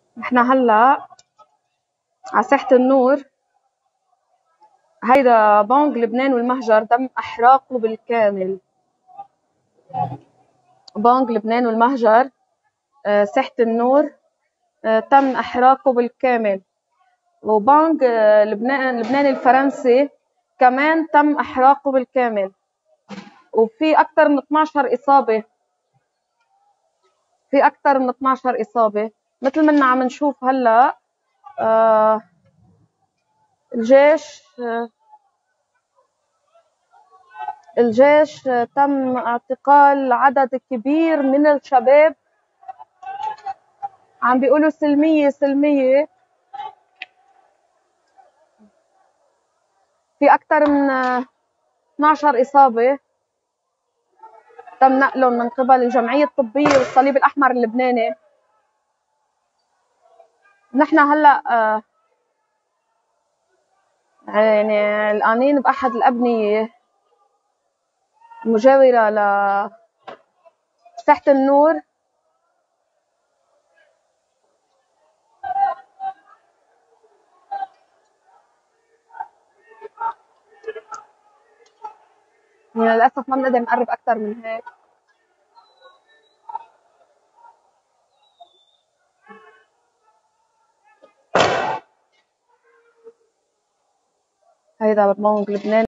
نحن هلا على ساحة النور. هيدا بنك لبنان والمهجر تم إحراقه بالكامل. بنك لبنان والمهجر ساحة النور تم إحراقه بالكامل. وبنك لبنان الفرنسي كمان تم إحراقه بالكامل. وفي أكثر من 12 إصابة. مثل ما عم نشوف هلا. الجيش تم اعتقال عدد كبير من الشباب. عم بيقولوا سلمية. في أكثر من 12 إصابة تم نقلهم من قبل الجمعية الطبية والصليب الأحمر اللبناني. نحن هلا يعني الآنين بأحد الأبنية المجاورة لساحة النور. للأسف ما بنقدر نقرب أكثر من هيك. هيدا بنك لبنان